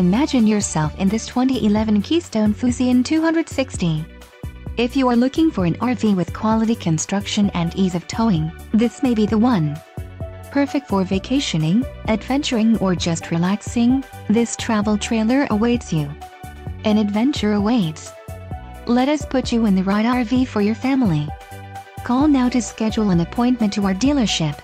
Imagine yourself in this 2011 Keystone Fuzion 260. If you are looking for an RV with quality construction and ease of towing, this may be the one. Perfect for vacationing, adventuring, or just relaxing, this travel trailer awaits you. An adventure awaits. Let us put you in the right RV for your family. Call now to schedule an appointment to our dealership.